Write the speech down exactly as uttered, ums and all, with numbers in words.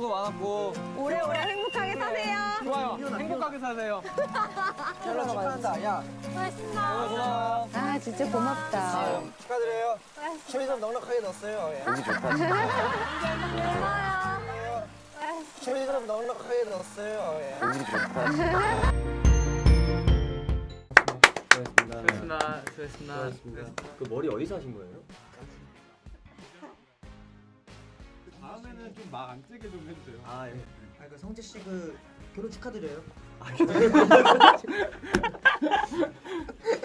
수고 많았고 오래오래 행복하게 사세요. 좋아요. 행복하게 사세요. 결혼 축하한다. 야, 고맙습니다. 고마워요. 아 진짜 고맙다. 축하드려요. 최민선 넉넉하게 넣었어요. 예. 공기 좋다. 고마워요. 최민선 넉넉하게 넣었어요. 예. 공기 좋다. 수고했습니다. 수고했습니다. 그 머리 어디서 하신 거예요? 다음에는 좀 막 안 찌게 좀 해주세요. 아 예. 아, 그 성재 씨 그 결혼 축하드려요. 아,